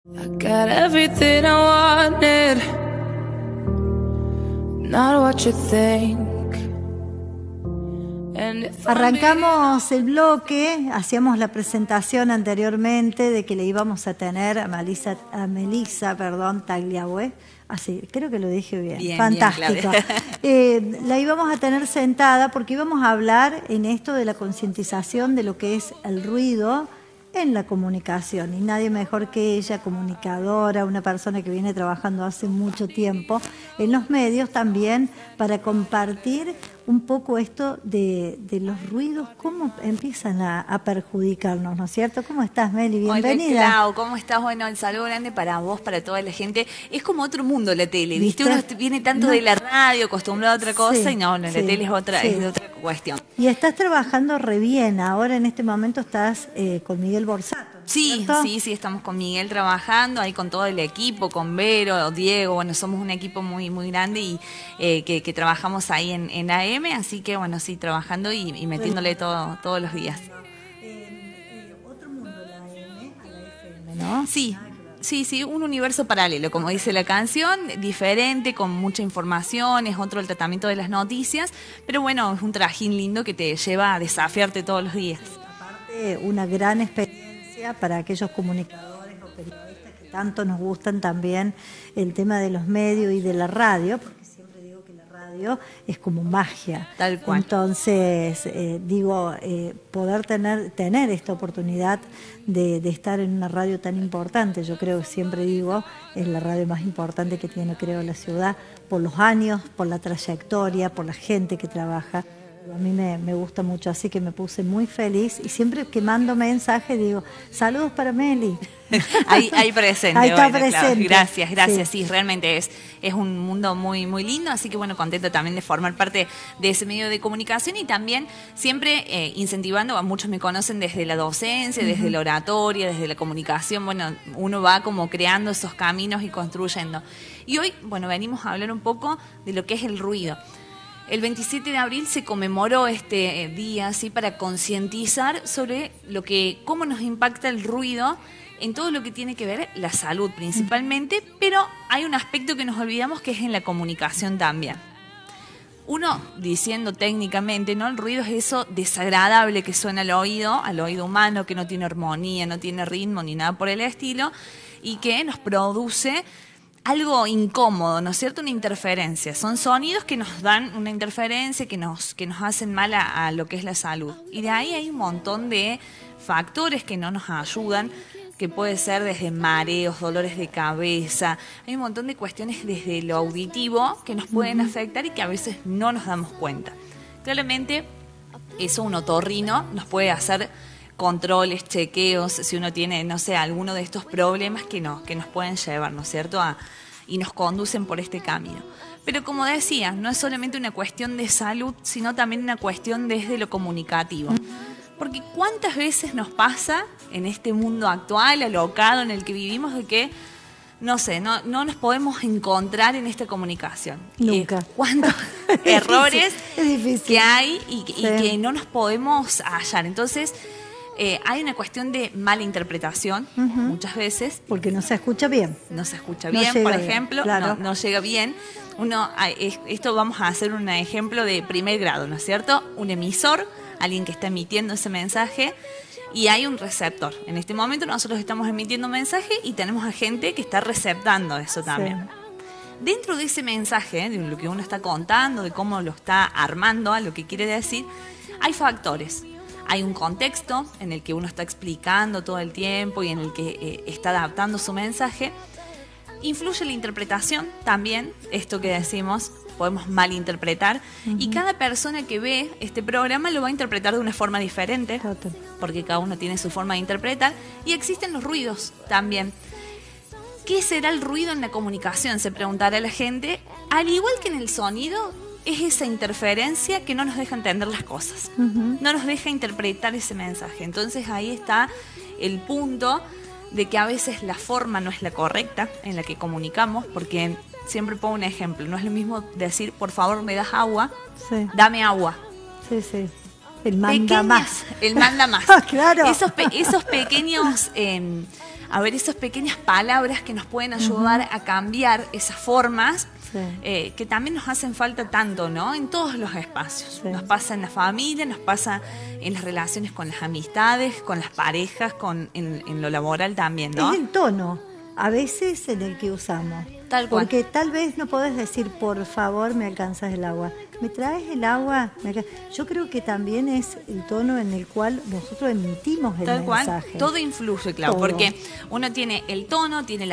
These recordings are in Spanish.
I got everything I wanted, not what you think. Arrancamos el bloque, hacíamos la presentación anteriormente de que le íbamos a tener a Melissa Tagliabue. Así, creo que lo dije bien. Fantástico. Bien, la íbamos a tener sentada porque íbamos a hablar en esto de la concientización de lo que es el ruido en la comunicación, y nadie mejor que ella, comunicadora, una persona que viene trabajando hace mucho tiempo en los medios también, para compartir un poco esto de los ruidos, cómo empiezan a perjudicarnos, ¿no es cierto? ¿Cómo estás, Meli? Bienvenida. Hola, Clau, ¿cómo estás? Bueno, el saludo grande para vos, para toda la gente. Es como otro mundo la tele, ¿viste? Uno viene tanto de la radio, acostumbrado a otra cosa, y no, la tele es de otra cuestión. Y estás trabajando re bien, ahora en este momento estás con Miguel Borsato. Sí, estamos con Miguel trabajando, ahí con todo el equipo, con Vero, Diego, bueno, somos un equipo muy grande y que trabajamos ahí en AM, así que bueno, sí, trabajando y metiéndole todos los días. Otro mundo, la AM a la FM, ¿no? Sí, un universo paralelo, como dice la canción, diferente, con mucha información, es otro el tratamiento de las noticias, pero bueno, es un trajín lindo que te lleva a desafiarte todos los días. Aparte, una gran experiencia para aquellos comunicadores o periodistas que tanto nos gustan también el tema de los medios y de la radio, porque siempre digo que la radio es como magia. Tal cual. Entonces, poder tener esta oportunidad de estar en una radio tan importante, yo creo que siempre digo, es la radio más importante que tiene, creo, la ciudad, por los años, por la trayectoria, por la gente que trabaja. A mí me gusta mucho, así que me puse muy feliz y siempre que mando mensaje digo, saludos para Meli. Ahí presente. Ahí está bueno, presente. Claro, gracias, sí, realmente es un mundo muy lindo, así que bueno, contento también de formar parte de ese medio de comunicación y también siempre incentivando, muchos me conocen desde la docencia, desde la oratoria, desde la comunicación, bueno, uno va como creando esos caminos y construyendo. Y hoy, bueno, venimos a hablar un poco de lo que es el ruido. El 27 de abril se conmemoró este día, ¿sí?, para concientizar sobre cómo nos impacta el ruido en todo lo que tiene que ver la salud principalmente, pero hay un aspecto que nos olvidamos que es en la comunicación también. Uno, diciendo técnicamente, ¿no?, el ruido es eso desagradable que suena al oído humano, que no tiene armonía, no tiene ritmo ni nada por el estilo, y que nos produce algo incómodo, ¿no es cierto? Una interferencia. Son sonidos que nos dan una interferencia, que nos hacen mal a lo que es la salud. Y de ahí hay un montón de factores que no nos ayudan, que puede ser desde mareos, dolores de cabeza. Hay un montón de cuestiones desde lo auditivo que nos pueden afectar y que a veces no nos damos cuenta. Claramente, eso un otorrino nos puede hacer controles, chequeos, si uno tiene, no sé, alguno de estos problemas que nos pueden llevar, ¿no es cierto?, y nos conducen por este camino. Pero como decía, no es solamente una cuestión de salud, sino también una cuestión desde lo comunicativo. Porque ¿cuántas veces nos pasa en este mundo actual, alocado en el que vivimos, de que, no sé, no nos podemos encontrar en esta comunicación? Nunca. ¿Cuántos errores es difícil que hay y que no nos podemos hallar? Entonces, hay una cuestión de mala interpretación, muchas veces. Porque no se escucha bien. No se escucha bien, por ejemplo, claro. no llega bien. Esto vamos a hacer un ejemplo de primer grado, ¿no es cierto? Un emisor, alguien que está emitiendo ese mensaje, y hay un receptor. En este momento nosotros estamos emitiendo un mensaje y tenemos a gente que está receptando eso también. Sí. Dentro de ese mensaje, de lo que uno está contando, de cómo lo está armando, a lo que quiere decir, hay factores. Hay un contexto en el que uno está explicando todo el tiempo y en el que está adaptando su mensaje. Influye la interpretación también, esto que decimos, podemos malinterpretar. Y cada persona que ve este programa lo va a interpretar de una forma diferente, porque cada uno tiene su forma de interpretar. Y existen los ruidos también. ¿Qué será el ruido en la comunicación?, se preguntará la gente. Al igual que en el sonido, es esa interferencia que no nos deja entender las cosas, no nos deja interpretar ese mensaje. Entonces ahí está el punto de que a veces la forma no es la correcta en la que comunicamos, porque siempre pongo un ejemplo, no es lo mismo decir, por favor, ¿me das agua? Sí. Dame agua. Sí. El manda más. El manda más. Claro. Esos pequeños a ver esas pequeñas palabras que nos pueden ayudar a cambiar esas formas. Sí. Que también nos hacen falta tanto, ¿no? En todos los espacios. Sí. Nos pasa en la familia, nos pasa en las relaciones con las amistades, con las parejas, en lo laboral también, ¿no? Es el tono, a veces en el que usamos. Tal cual. Porque tal vez no podés decir, por favor, me alcanzas el agua. ¿Me traes el agua? Yo creo que también es el tono en el cual nosotros emitimos el mensaje. Cual, todo influye, claro, todo. Porque uno tiene el tono, tiene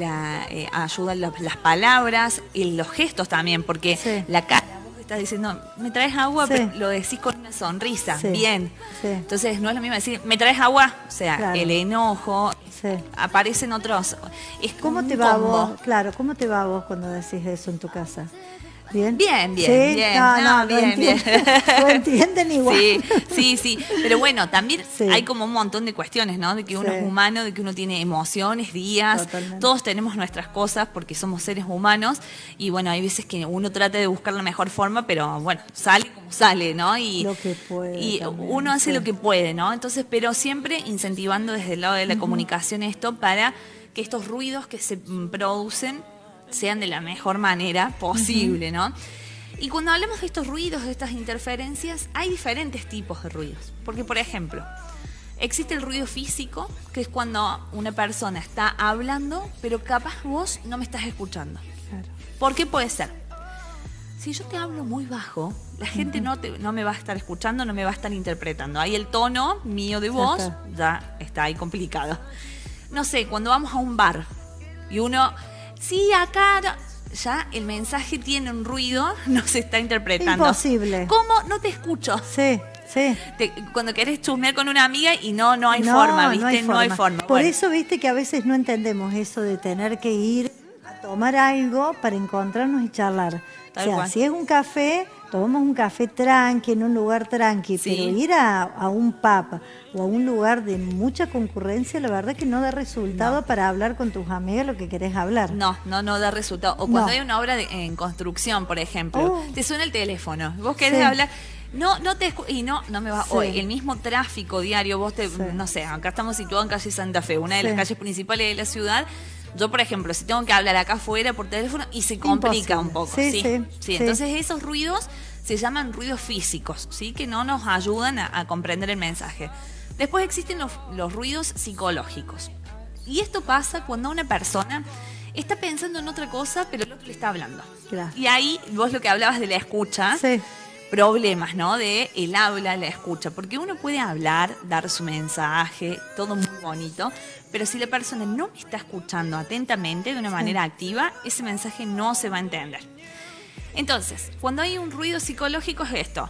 ayuda las palabras y los gestos también, porque sí. La cara, vos estás diciendo, me traes agua, sí. Pero lo decís con una sonrisa, sí. Bien. Sí. Entonces no es lo mismo decir, me traes agua, o sea, claro. El enojo, sí. Aparecen otros. Es ¿Cómo te va a vos? Claro, ¿cómo te va a vos cuando decís eso en tu casa? ¿Bien? Bien, bien, ¿sí? Bien. No, bien. Lo entienden igual. Sí. Pero bueno, también sí. Hay como un montón de cuestiones, ¿no? De que uno sí. Es humano, de que uno tiene emociones, días. Totalmente. Todos tenemos nuestras cosas porque somos seres humanos. Y bueno, hay veces que uno trata de buscar la mejor forma, pero bueno, sale como sale, ¿no? Y lo que puede. Y también, uno hace sí. Lo que puede, ¿no? Entonces, pero siempre incentivando desde el lado de la comunicación esto para que estos ruidos que se producen sean de la mejor manera posible, ¿no? Y cuando hablamos de estos ruidos, de estas interferencias, hay diferentes tipos de ruidos. Porque, por ejemplo, existe el ruido físico, que es cuando una persona está hablando, pero capaz vos no me estás escuchando. Claro. ¿Por qué puede ser? Si yo te hablo muy bajo, la gente no me va a estar escuchando, no me va a estar interpretando. Ahí el tono mío de voz ya está ahí complicado. No sé, cuando vamos a un bar y uno... Sí, acá ya el mensaje tiene un ruido, no se está interpretando. Imposible. ¿Cómo? No te escucho. Sí. Cuando querés chusmear con una amiga y no hay forma, ¿viste? No hay forma. Por eso, viste, que a veces no entendemos eso de tener que ir a tomar algo para encontrarnos y charlar. Tal cual. Si es un café, tomamos un café tranqui, en un lugar tranqui, sí. Pero ir a un pub o a un lugar de mucha concurrencia, la verdad que no da resultado para hablar con tus amigas lo que querés hablar. No da resultado. O cuando hay una obra en construcción, por ejemplo, te suena el teléfono, vos querés hablar... No te y no me va. Sí. Hoy el mismo tráfico diario, vos no sé, acá estamos situados en calle Santa Fe, una de las calles principales de la ciudad. Yo, por ejemplo, si tengo que hablar acá afuera por teléfono y se complica un poco. Sí. Entonces esos ruidos se llaman ruidos físicos, ¿sí? Que no nos ayudan a comprender el mensaje. Después existen los ruidos psicológicos. Y esto pasa cuando una persona está pensando en otra cosa, pero el otro le está hablando. Claro. Y ahí vos lo que hablabas de la escucha... Sí. Problemas, ¿no? De el habla, la escucha, porque uno puede hablar, dar su mensaje, todo muy bonito, pero si la persona no me está escuchando atentamente, de una manera activa, ese mensaje no se va a entender. Entonces, cuando hay un ruido psicológico es esto.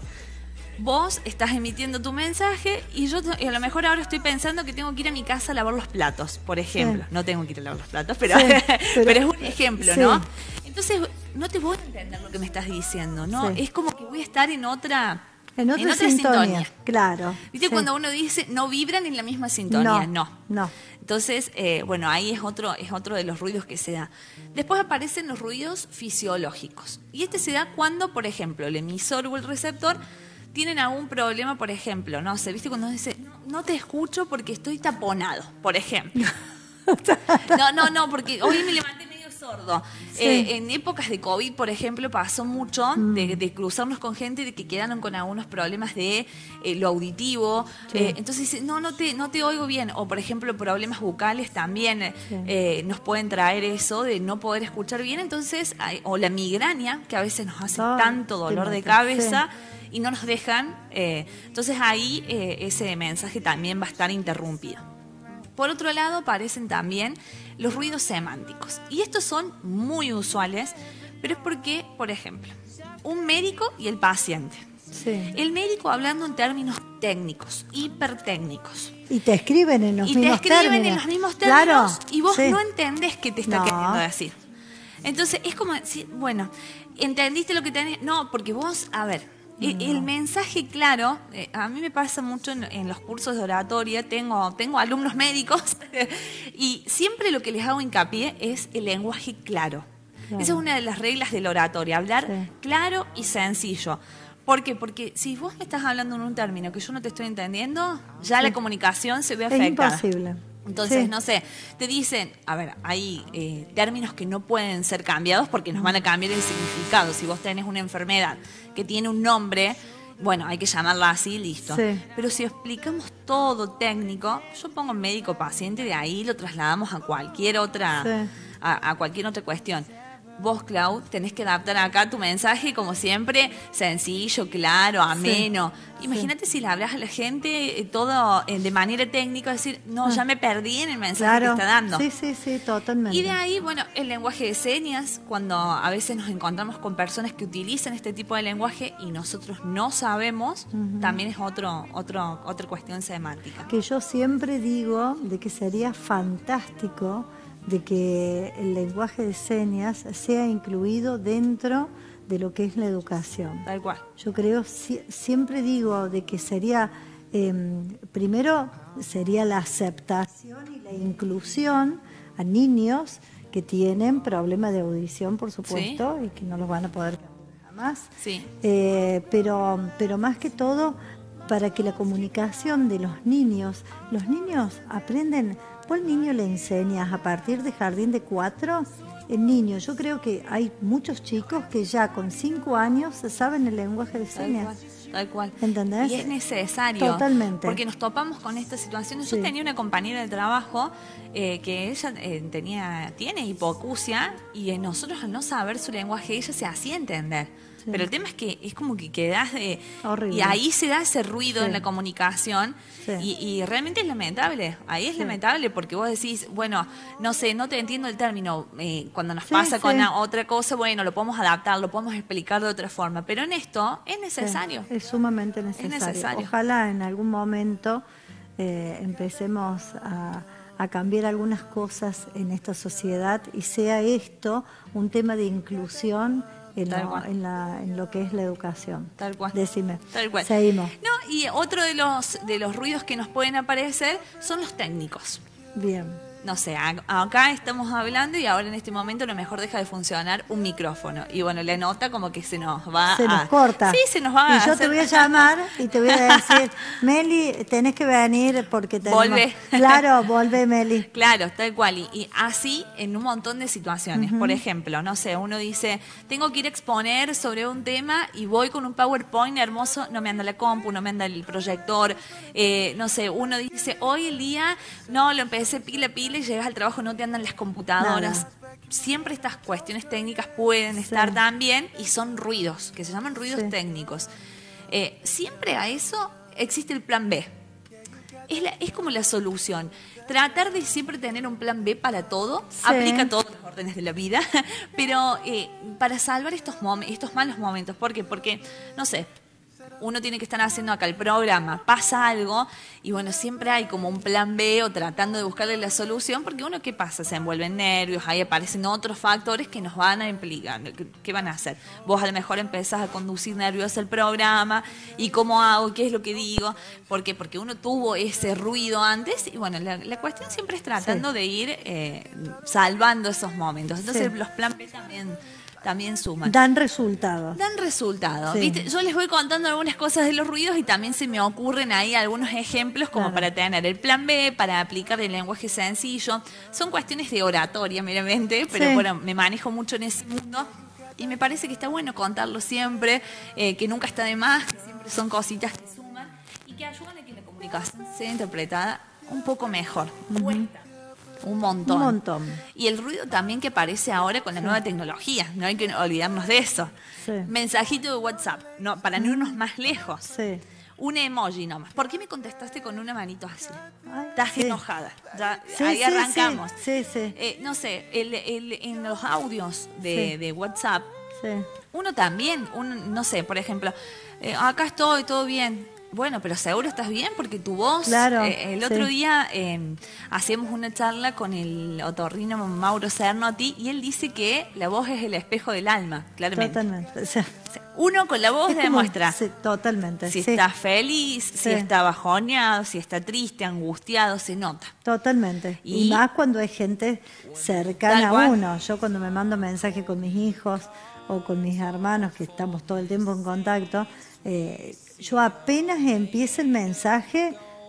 Vos estás emitiendo tu mensaje y yo a lo mejor ahora estoy pensando que tengo que ir a mi casa a lavar los platos, por ejemplo. Sí. No tengo que ir a lavar los platos, pero es un ejemplo, ¿no? Entonces, no te voy a entender lo que me estás diciendo, ¿no? Sí. Es como que voy a estar en otra sintonía. Claro. ¿Viste cuando uno dice no vibran en la misma sintonía? No. Entonces, bueno, ahí es otro de los ruidos que se da. Después aparecen los ruidos fisiológicos. Y este se da cuando, por ejemplo, el emisor o el receptor tienen algún problema, por ejemplo, no sé, ¿viste? Cuando uno dice, no te escucho porque estoy taponado, por ejemplo. No, porque hoy me levanté medio sordo. Sí. En épocas de COVID, por ejemplo, pasó mucho de cruzarnos con gente de que quedaron con algunos problemas de lo auditivo. Sí. Entonces dice, no te oigo bien. O, por ejemplo, problemas bucales también nos pueden traer eso de no poder escuchar bien. Entonces, o la migraña, que a veces nos hace tanto dolor de cabeza. Sí. Y no nos dejan, entonces ahí ese mensaje también va a estar interrumpido. Por otro lado, aparecen también los ruidos semánticos. Y estos son muy usuales, pero es porque, por ejemplo, un médico y el paciente. Sí. El médico hablando en términos técnicos, hipertécnicos. Y te escriben en los mismos términos. Claro. Y vos no entendés qué te está queriendo decir. Entonces, es como decir, bueno, ¿entendiste lo que tenés? No, porque vos, a ver... El mensaje claro, a mí me pasa mucho en los cursos de oratoria, tengo alumnos médicos y siempre lo que les hago hincapié es el lenguaje claro. Esa es una de las reglas de la oratoria, hablar claro y sencillo. ¿Por qué? Porque si vos me estás hablando en un término que yo no te estoy entendiendo, ya la comunicación se ve afectada. Es imposible. Entonces, Sí. no sé, te dicen, a ver, hay términos que no pueden ser cambiados porque nos van a cambiar el significado. Si vos tenés una enfermedad que tiene un nombre, bueno, hay que llamarla así, listo. Sí. Pero si explicamos todo técnico, yo pongo médico-paciente, de ahí lo trasladamos a cualquier otra, Sí. a cualquier otra cuestión. Vos, Clau, tenés que adaptar acá tu mensaje, como siempre, sencillo, claro, ameno. Imagínate si le hablas a la gente todo de manera técnica, decir, no, ya me perdí en el mensaje que está dando. Sí, sí, sí, totalmente. Y de ahí, bueno, el lenguaje de señas, cuando a veces nos encontramos con personas que utilizan este tipo de lenguaje y nosotros no sabemos, también es otra cuestión semántica. Que yo siempre digo de que sería fantástico de que el lenguaje de señas sea incluido dentro de lo que es la educación. Tal cual. Yo creo, siempre digo de que sería, primero sería la aceptación y la inclusión a niños que tienen problemas de audición, por supuesto, y que no los van a poder cambiar jamás. Sí. Pero más que todo, para que la comunicación de los niños aprenden. Vos al niño le enseñas a partir de jardín de 4, el niño, yo creo que hay muchos chicos que ya con 5 años saben el lenguaje de señas. Tal cual. ¿Entendés? Y es necesario. Totalmente. Porque nos topamos con estas situaciones. Yo Sí. tenía una compañera de trabajo que ella tiene hipoacusia y nosotros al no saber su lenguaje, ella se hacía entender. Sí. Pero el tema es que es como que quedás Horrible. y ahí se da ese ruido Sí. en la comunicación Sí. y realmente es lamentable. Ahí es lamentable porque vos decís, bueno, no sé, no te entiendo el término. Cuando nos Sí, pasa con sí. otra cosa, bueno, lo podemos adaptar, lo podemos explicar de otra forma. Pero en esto es necesario. Sí, es sumamente necesario. necesario. Ojalá en algún momento empecemos a cambiar algunas cosas en esta sociedad y sea esto un tema de inclusión Tal cual. en lo que es la educación. Tal cual. Decime. Tal cual. Seguimos. No, y otro de los ruidos que nos pueden aparecer son los técnicos. Bien. No sé, acá estamos hablando y ahora en este momento a lo mejor deja de funcionar un micrófono. Y bueno, la nota como que se nos va Se nos corta. Sí, se nos va Y yo hacer- te voy a llamar y te voy a decir, Meli, tenés que venir porque tenemos... Volvé. Claro, volvé, Meli. Claro, tal cual. Y así en un montón de situaciones. Por ejemplo, no sé, uno dice, tengo que ir a exponer sobre un tema y voy con un PowerPoint hermoso, no me anda la compu, no me anda el proyector. No sé, uno dice, hoy el día, no, lo empecé pila y llegas al trabajo, no te andan las computadoras. Nada. Siempre estas cuestiones técnicas pueden estar también y son ruidos, que se llaman ruidos Sí. técnicos. Siempre a eso existe el plan B. Es como la solución. Tratar de siempre tener un plan B para todo, Sí. aplica a todos los órdenes de la vida, pero para salvar estos malos momentos. ¿Por qué? Porque, no sé, uno tiene que estar haciendo acá el programa, pasa algo y bueno, siempre hay como un plan B o tratando de buscarle la solución, porque uno, ¿qué pasa? Se envuelve en nervios, ahí aparecen otros factores que nos van a implicar. ¿Qué van a hacer? Vos a lo mejor empezás a conducir nervioso el programa y cómo hago, qué es lo que digo, ¿por qué? Porque uno tuvo ese ruido antes y bueno, la cuestión siempre es tratando de ir salvando esos momentos. Entonces Sí. los plan B también suman. Dan resultados. Dan resultados. Sí. ¿Viste? Yo les voy contando algunas cosas de los ruidos y también se me ocurren ahí algunos ejemplos como Claro. para tener el plan B, para aplicar el lenguaje sencillo. Son cuestiones de oratoria meramente, pero Sí. bueno, me manejo mucho en ese mundo y me parece que está bueno contarlo siempre, que nunca está de más, que siempre son cositas que suman y que ayudan a que la comunicación sea interpretada un poco mejor. Cuesta un montón. Un montón. Y el ruido también que aparece ahora con la nueva tecnología, no hay que olvidarnos de eso. Sí. Mensajito de WhatsApp, no, para no irnos más lejos. Sí. Un emoji nomás. ¿Por qué me contestaste con una manito así? Ay, Estás sí. enojada. Ya, Sí, ahí sí, arrancamos. sí, sí. No sé, en los audios Sí. de WhatsApp, Sí. uno también, no sé, por ejemplo, acá estoy, todo bien. Bueno, pero seguro estás bien porque tu voz... Claro, el sí. otro día hacíamos una charla con el otorrino Mauro Cernotti y él dice que la voz es el espejo del alma, claramente. Totalmente. O sea, O sea, uno con la voz es como- demuestra sí, totalmente. si sí. está feliz, si Sí. está bajoneado, si está triste, angustiado, se nota. Totalmente. Y Y- más cuando hay gente cercana Tal a cual. uno. Yo cuando me mando mensajes con mis hijos o con mis hermanos, que estamos todo el tiempo en contacto, yo apenas empieza el mensaje,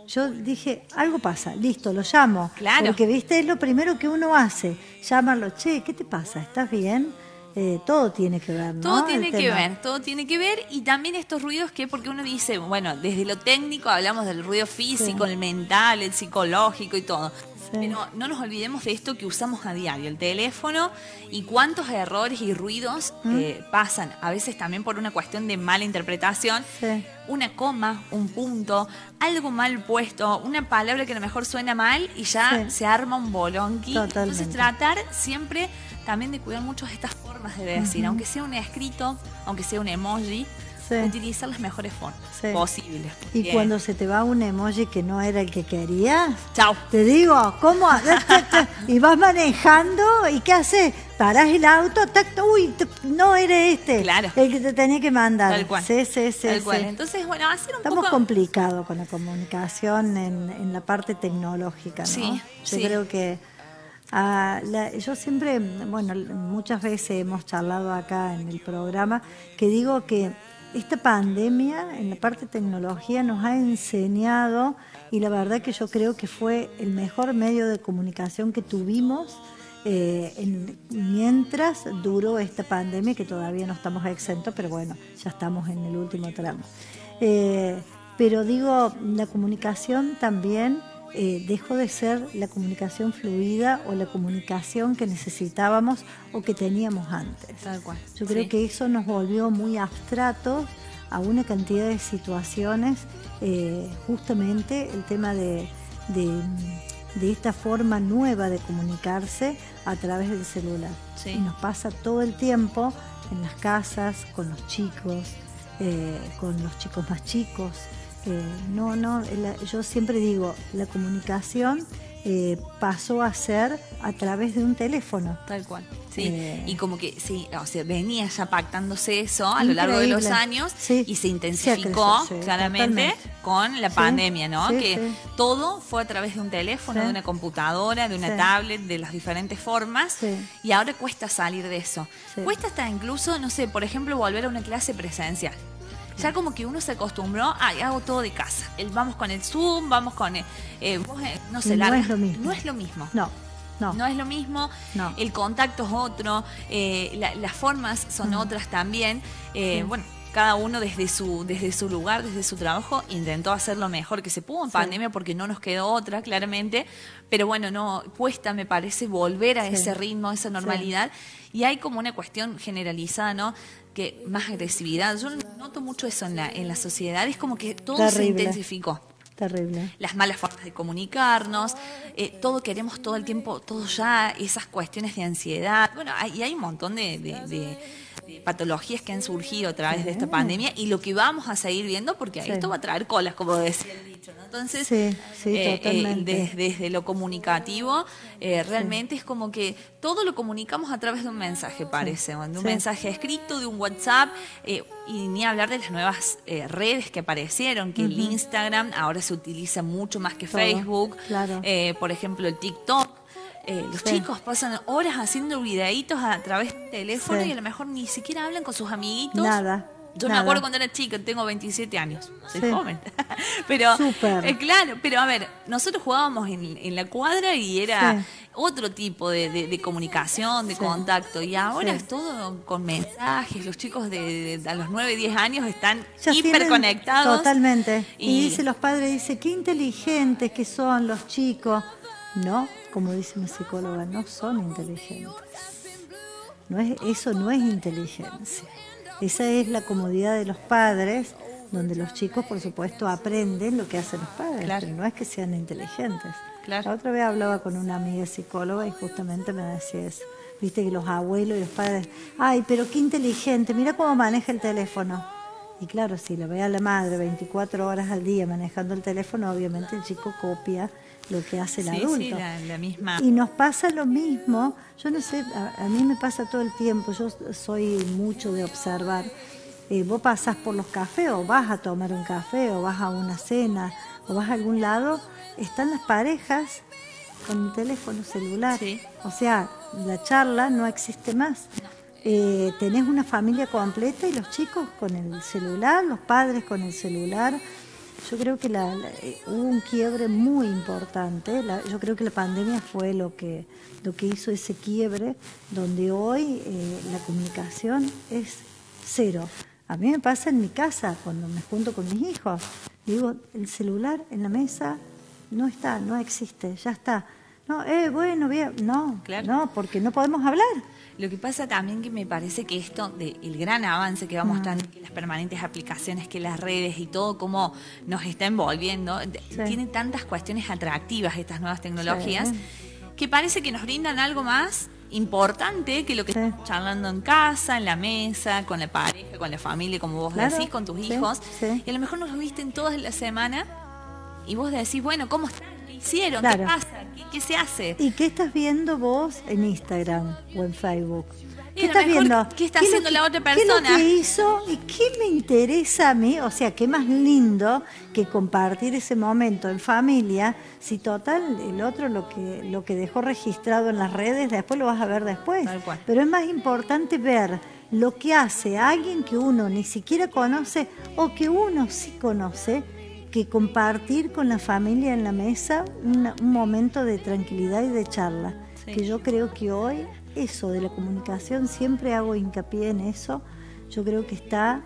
yo dije, algo pasa, listo, lo llamo. Claro. Porque, viste, es lo primero que uno hace, llamarlo, che, ¿qué te pasa? ¿Estás bien? Todo tiene que ver, ¿no? Todo tiene que ver, y también estos ruidos que, porque uno dice, bueno, desde lo técnico hablamos del ruido físico, el mental, el psicológico y todo. Sí. Pero no nos olvidemos de esto que usamos a diario, el teléfono, y cuántos errores y ruidos pasan, a veces también por una cuestión de mala interpretación, una coma, un punto, algo mal puesto, una palabra que a lo mejor suena mal y ya se arma un bolonqui. Totalmente. Entonces tratar siempre también de cuidar mucho estas formas de decir, aunque sea un escrito, aunque sea un emoji, utilizar las mejores formas posibles. Y cuando se te va un emoji que no era el que querías, chao. Te digo, ¿cómo? Y vas manejando, ¿y qué haces? Parás el auto, no eres claro, el que te tenía que mandar. Tal cual. Tal cual. Entonces, bueno, hacer un Estamos poco... complicados con la comunicación en la parte tecnológica, ¿no? Yo creo que yo siempre, bueno, muchas veces hemos charlado acá en el programa, que digo que esta pandemia en la parte de tecnología nos ha enseñado, y la verdad que yo creo que fue el mejor medio de comunicación que tuvimos mientras duró esta pandemia, que todavía no estamos exentos, pero bueno, ya estamos en el último tramo. Pero digo, la comunicación también dejó de ser la comunicación fluida o la comunicación que necesitábamos o que teníamos antes. Tal cual. Yo creo que eso nos volvió muy abstratos a una cantidad de situaciones, justamente el tema de esta forma nueva de comunicarse a través del celular. Y nos pasa todo el tiempo en las casas, con los chicos más chicos. Yo siempre digo, la comunicación pasó a ser a través de un teléfono. Tal cual. Y como que venía ya pactándose eso a lo largo de los años y se intensificó claramente con la pandemia, ¿no? Todo fue a través de un teléfono, de una computadora, de una tablet, de las diferentes formas, y ahora cuesta salir de eso. Cuesta hasta incluso, no sé, por ejemplo, volver a una clase presencial. Ya como que uno se acostumbró, hago todo de casa. Vamos con el Zoom, vamos con no sé, no es lo mismo. No es lo mismo. No es lo mismo, el contacto es otro, las formas son otras también. Bueno, cada uno desde su lugar, desde su trabajo, intentó hacer lo mejor que se pudo en pandemia, porque no nos quedó otra, claramente. Pero bueno, cuesta, me parece, volver a ese ritmo, a esa normalidad. Y hay como una cuestión generalizada, ¿no? Que más agresividad. Yo noto mucho eso en la sociedad. Es como que todo se intensificó. Terrible. Las malas formas de comunicarnos, todo queremos todo el tiempo, todo ya, esas cuestiones de ansiedad. Bueno, hay un montón de patologías que han surgido a través de esta pandemia, y lo que vamos a seguir viendo, porque esto va a traer colas, como decía el dicho, ¿no? Entonces, totalmente. Desde lo comunicativo, realmente es como que todo lo comunicamos a través de un mensaje, parece, de un mensaje escrito, de un WhatsApp, y ni hablar de las nuevas redes que aparecieron, que el Instagram ahora se utiliza mucho más que Facebook, por ejemplo el TikTok. Los chicos pasan horas haciendo videitos a través del teléfono y a lo mejor ni siquiera hablan con sus amiguitos. Yo me acuerdo cuando era chica, tengo 27 años, soy joven. Pero, claro, pero a ver, nosotros jugábamos en la cuadra y era otro tipo de comunicación, de contacto. Y ahora es todo con mensajes. Los chicos a los 9, 10 años están hiperconectados. Totalmente. Y los padres, qué inteligentes que son los chicos. No, como dice una psicóloga, no son inteligentes. Eso no es inteligencia. Esa es la comodidad de los padres, donde los chicos, por supuesto, aprenden lo que hacen los padres, pero no es que sean inteligentes. La otra vez hablaba con una amiga psicóloga y justamente me decía eso. Viste que los abuelos y los padres, ay, pero qué inteligente, mira cómo maneja el teléfono. Y claro, si lo ve a la madre 24 horas al día manejando el teléfono, obviamente el chico copia lo que hace el adulto. La misma. Y nos pasa lo mismo. Yo no sé, a mí me pasa todo el tiempo. Yo soy mucho de observar. Vos pasás por los cafés, o vas a tomar un café, o vas a una cena, o vas a algún lado, están las parejas con el teléfono celular. O sea, la charla no existe más. Tenés una familia completa y los chicos con el celular, los padres con el celular. Yo creo que hubo un quiebre muy importante. Yo creo que la pandemia fue lo que hizo ese quiebre, donde hoy la comunicación es cero. A mí me pasa en mi casa, cuando me junto con mis hijos. Digo, el celular en la mesa no está, no existe, ya está. No, bueno, bien, no, claro. No, porque no podemos hablar. Lo que pasa también que me parece que esto del gran avance que va mostrando, que las permanentes aplicaciones, que las redes y todo cómo nos está envolviendo, tiene tantas cuestiones atractivas estas nuevas tecnologías, que parece que nos brindan algo más importante que lo que estamos charlando en casa, en la mesa, con la pareja, con la familia, como vos decís, con tus hijos. Y a lo mejor nos lo viste en toda la semana y vos decís, bueno, ¿cómo están? ¿Qué hicieron? ¿Qué pasa? ¿Qué se hace? ¿Y qué estás viendo vos en Instagram o en Facebook? ¿Qué estás viendo? ¿Qué está haciendo la otra persona? ¿Qué es lo que hizo y qué me interesa a mí? O sea, qué más lindo que compartir ese momento en familia, si total el otro lo que dejó registrado en las redes, después lo vas a ver después. Tal cual. Pero es más importante ver lo que hace alguien que uno ni siquiera conoce o que uno sí conoce, que compartir con la familia en la mesa un momento de tranquilidad y de charla. Que yo creo que hoy eso de la comunicación, siempre hago hincapié en eso, yo creo que está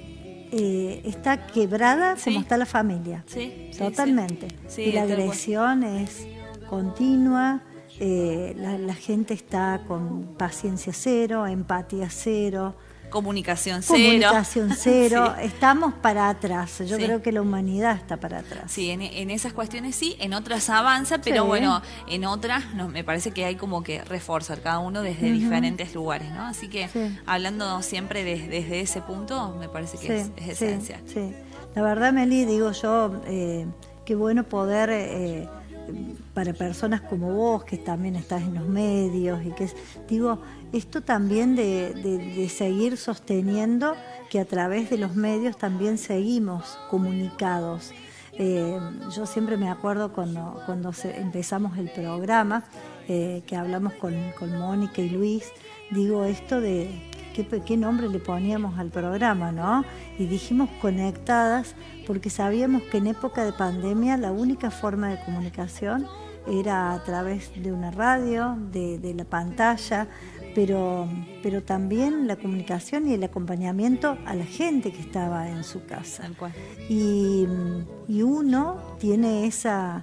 quebrada como está la familia, totalmente. Y la agresión es continua, la gente está con paciencia cero, empatía cero, comunicación cero. Estamos para atrás. Yo creo que la humanidad está para atrás. Sí, en esas cuestiones sí, en otras avanza, pero bueno, en otras me parece que hay como que reforzar cada uno desde diferentes lugares, ¿no? Así que hablando siempre desde ese punto, me parece que es esencial. Sí. La verdad, Meli, digo yo, qué bueno poder... para personas como vos, que también estás en los medios, y que digo, esto también de seguir sosteniendo que a través de los medios también seguimos comunicados. Yo siempre me acuerdo cuando empezamos el programa, que hablamos con Mónica y Luis, digo esto de qué nombre le poníamos al programa, ¿no? Y dijimos conectadas, porque sabíamos que en época de pandemia la única forma de comunicación era a través de una radio, de la pantalla, pero también la comunicación y el acompañamiento a la gente que estaba en su casa. Tal cual. Y uno tiene esa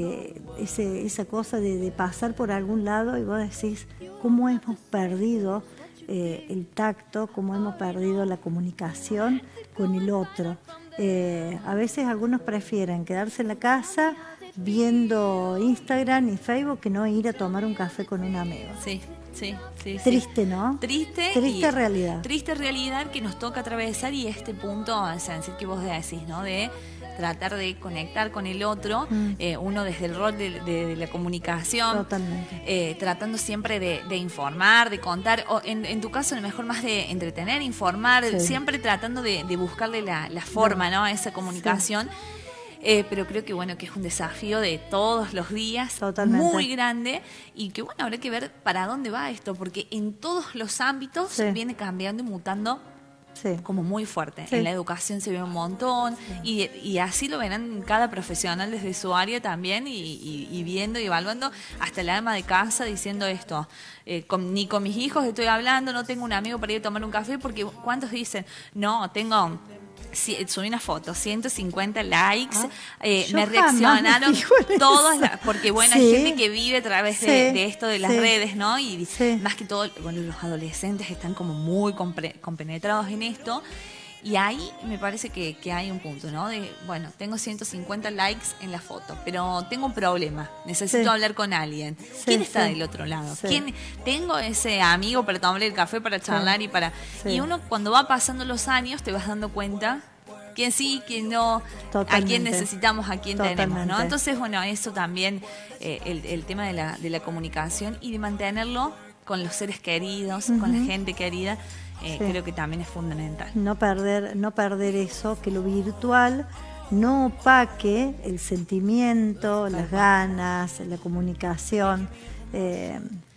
cosa de pasar por algún lado y vos decís, ¿cómo hemos perdido el tacto, cómo hemos perdido la comunicación con el otro? A veces algunos prefieren quedarse en la casa viendo Instagram y Facebook que no ir a tomar un café con un amigo. Sí. Triste, ¿no? Triste realidad. Triste realidad que nos toca atravesar, y este punto, o sea, que vos decís, ¿no? De tratar de conectar con el otro, uno desde el rol de la comunicación. Totalmente. Tratando siempre de informar, de contar, o en tu caso a lo mejor más de entretener, informar, siempre tratando de buscarle la forma, ¿no? A esa comunicación. Pero creo que bueno, que es un desafío de todos los días, muy grande, y que bueno, habrá que ver para dónde va esto, porque en todos los ámbitos viene cambiando y mutando como muy fuerte. En la educación se ve un montón, y así lo verán cada profesional desde su área también, y viendo y evaluando, hasta la ama de casa diciendo esto, ni con mis hijos estoy hablando, no tengo un amigo para ir a tomar un café, porque ¿cuántos dicen? No, subí una foto, 150 likes, me reaccionaron todos, porque bueno, hay gente que vive a través de esto de las redes, ¿no? Y más que todo, bueno, los adolescentes están como muy compenetrados en esto, y ahí me parece que hay un punto, ¿no? De, bueno, tengo 150 likes en la foto, pero tengo un problema, necesito hablar con alguien. ¿Quién está del otro lado? Tengo ese amigo para tomar el café, para charlar y uno, cuando va pasando los años, te vas dando cuenta quién sí, quién no, a quién necesitamos, a quién tenemos, ¿no? Entonces, bueno, eso también, el tema de la comunicación y de mantenerlo con los seres queridos, con la gente querida, creo que también es fundamental. No perder eso, que lo virtual no opaque el sentimiento, las ganas, la comunicación.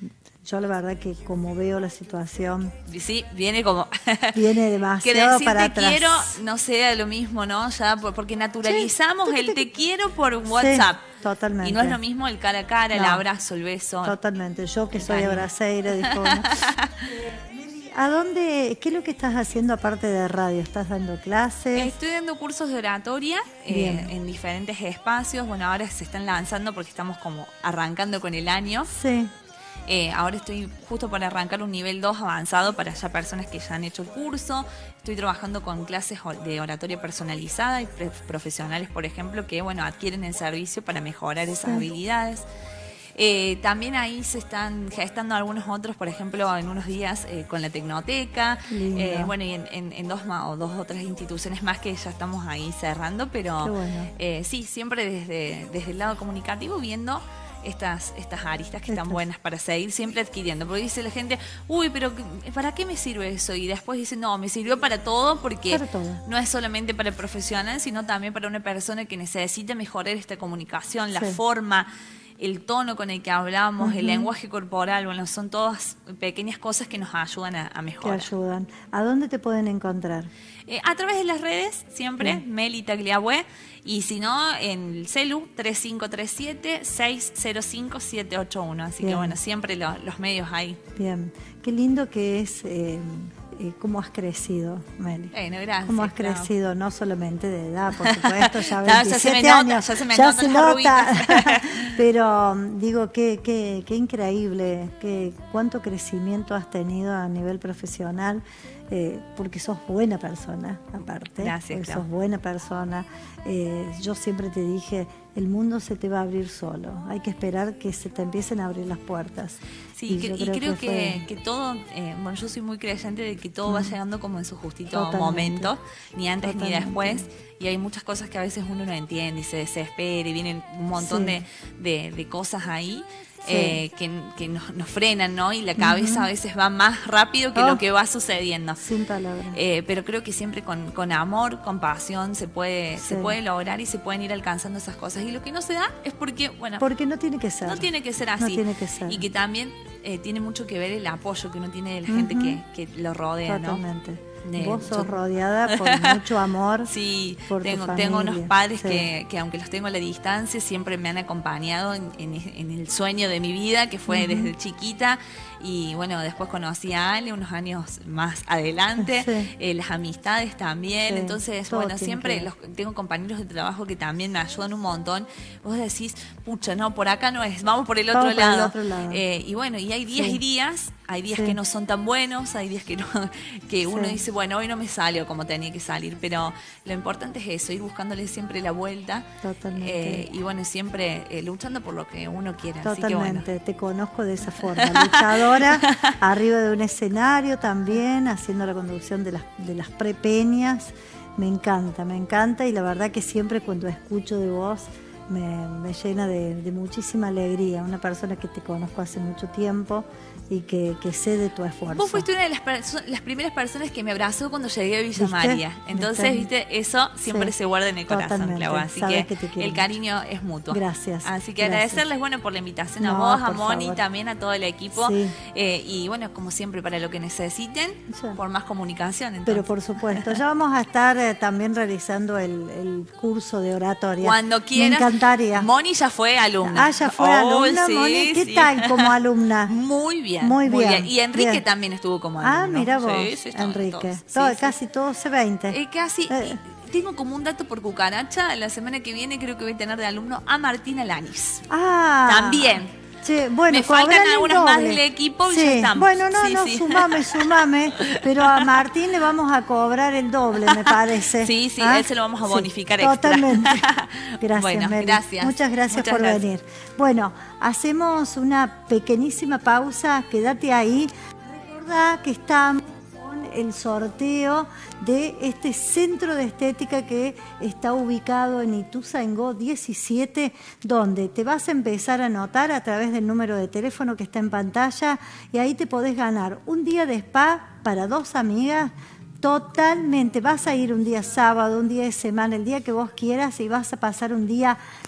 yo la verdad que como veo la situación... Sí, viene como... Viene demasiado que para decir te atrás. quiero no sea lo mismo, ¿no? Ya porque naturalizamos el te quiero por WhatsApp. Sí, totalmente. Y no es lo mismo el cara a cara, el No. abrazo, el beso. Totalmente. Yo que El soy cariño. abraceira, dijo. ¿A dónde, qué es lo que estás haciendo aparte de radio? ¿Estás dando clases? Estoy dando cursos de oratoria Bien. en diferentes espacios. Bueno, ahora se están lanzando porque estamos como arrancando con el año. Sí. Ahora estoy justo para arrancar un nivel 2 avanzado para ya personas que ya han hecho el curso. Estoy trabajando con clases de oratoria personalizada y profesionales, por ejemplo, que bueno adquieren el servicio para mejorar esas habilidades. También ahí se están gestando algunos otros, por ejemplo, en unos días con la Tecnoteca, bueno, y en dos otras instituciones más que ya estamos ahí cerrando, pero Qué bueno. sí, siempre desde el lado comunicativo viendo estas aristas que están buenas para seguir siempre adquiriendo. Porque dice la gente, uy, pero ¿para qué me sirve eso? Y después dice, no, me sirvió para todo porque Para todo. no es solamente para el profesional, sino también para una persona que necesita mejorar esta comunicación, la Sí. forma, el tono con el que hablamos, el lenguaje corporal. Bueno, son todas pequeñas cosas que nos ayudan a Te mejorar. ayudan. ¿A dónde te pueden encontrar? A través de las redes, siempre, Bien. Meli Tagliabue, y si no, en el celu 3537-605-781. Así que Bien. bueno, siempre los medios ahí. Bien. Qué lindo que es cómo has crecido, Meli. Bueno, gracias. Cómo has Clau. crecido, no solamente de edad, por supuesto, ya Claro, ya se 27 me nota, años. ya se me notan las nota. arruguitas. Pero digo, qué increíble, cuánto crecimiento has tenido a nivel profesional, porque sos buena persona, aparte. Gracias, porque Clau. sos buena persona. Yo siempre te dije, el mundo se te va a abrir solo. Hay que esperar que se te empiecen a abrir las puertas. Sí, yo y creo fue- que todo, bueno, yo soy muy creyente de que todo va llegando como en su justito Totalmente. momento, ni antes Totalmente. ni después, y hay muchas cosas que a veces uno no entiende y se desespera y vienen un montón Sí. de cosas ahí. Sí. Que nos frenan, ¿no? Y la cabeza a veces va más rápido que Oh. lo que va sucediendo. Sin palabras. Pero creo que siempre con amor, con pasión se puede lograr y se pueden ir alcanzando esas cosas. Y lo que no se da es porque, bueno, Porque no tiene que ser. no tiene que ser No así. tiene que ser. Y que también tiene mucho que ver el apoyo que uno tiene de la gente que lo rodea, ¿no? Totalmente. De- Vos sos yo- rodeada por mucho amor. Sí, por tu tengo unos familia. padres Sí. que aunque los tengo a la distancia, siempre me han acompañado en el sueño de mi vida, que fue desde chiquita. Y bueno, después conocí a Ale unos años más adelante, Sí. las amistades también. Sí, Entonces, todo bueno, tiene siempre que ver. tengo compañeros de trabajo que también me ayudan un montón. Vos decís, pucha, no, por acá no es, vamos por el otro Vamos por el lado. otro lado. Y bueno, y hay días Sí. y días, hay días Sí. que no son tan buenos, hay días que no, que uno Sí. dice, bueno, hoy no me salió como tenía que salir, pero lo importante es eso, ir buscándole siempre la vuelta. Totalmente. Y bueno, siempre luchando por lo que uno quiere. Así que bueno. Totalmente, te conozco de esa forma. Luchadora, arriba de un escenario también, haciendo la conducción de las prepeñas. Me encanta y la verdad que siempre cuando escucho de vos me llena de muchísima alegría. Una persona que te conozco hace mucho tiempo y que sé de tu esfuerzo. Vos fuiste una de las primeras personas que me abrazó cuando llegué a Villa ¿Viste? María. Entonces, ¿Viste? eso siempre Sí, se guarda en el corazón, totalmente. Clau. Así Sabes que que te quiero el cariño es mutuo. Gracias, Así que gracias. agradecerles, bueno, por la invitación a No, vos, a por Moni, favor. también a todo el equipo. Sí. Y bueno, como siempre, para lo que necesiten, Sí. por más comunicación. Entonces. Pero por supuesto, ya vamos a estar también realizando el curso de oratoria. Cuando quieras. Me encantaría. Moni ya fue alumna. Ah, ya fue Oh, alumna, sí, Moni. ¿Qué sí. tal como alumna? Muy bien. Muy bien, Y Enrique bien. también estuvo como alumno. Ah, mira vos, Sí, sí, estaban Enrique. todos. Sí, Todo- sí. Casi todos C20. Casi. Eh. Tengo como un dato por cucaracha. La semana que viene creo que voy a tener de alumno a Martina Lanis. Ah. También. Che, bueno, Me faltan cobrale el algunas más doble. del equipo y Sí. ya estamos. Bueno, no, Sí, no, sí. sumame. Pero a Martín le vamos a cobrar el doble, me parece. Sí, sí, ¿Ah? él se lo vamos a Sí, bonificar extra. Totalmente. Gracias, Bueno, Meli. gracias. Muchas gracias Muchas por gracias. venir. Bueno, hacemos una pequeñísima pausa. Quédate ahí. Recordá que estamos con el sorteo de este centro de estética que está ubicado en Ituzaingó 17, donde te vas a empezar a anotar a través del número de teléfono que está en pantalla y ahí te podés ganar un día de spa para 2 amigas. Totalmente, vas a ir un día sábado, un día de semana, el día que vos quieras y vas a pasar un día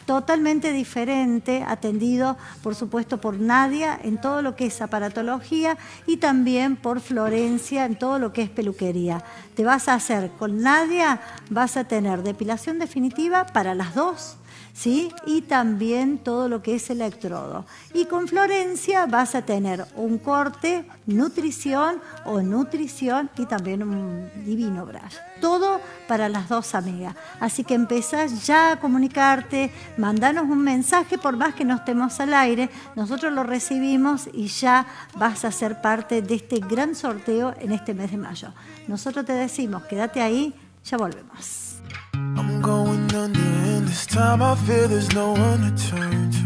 totalmente diferente, atendido por supuesto por Nadia en todo lo que es aparatología y también por Florencia en todo lo que es peluquería. Te vas a hacer con Nadia, vas a tener depilación definitiva para las dos, ¿sí? Y también todo lo que es electrodo. Y con Florencia vas a tener un corte, nutrición y también un divino brush. Todo para las dos amigas. Así que empezás ya a comunicarte, mandanos un mensaje por más que no estemos al aire, nosotros lo recibimos y ya vas a ser parte de este gran sorteo en este mes de mayo. Nosotros te decimos, quédate ahí, ya volvemos. I'm going under and this time I feel there's no one to turn to.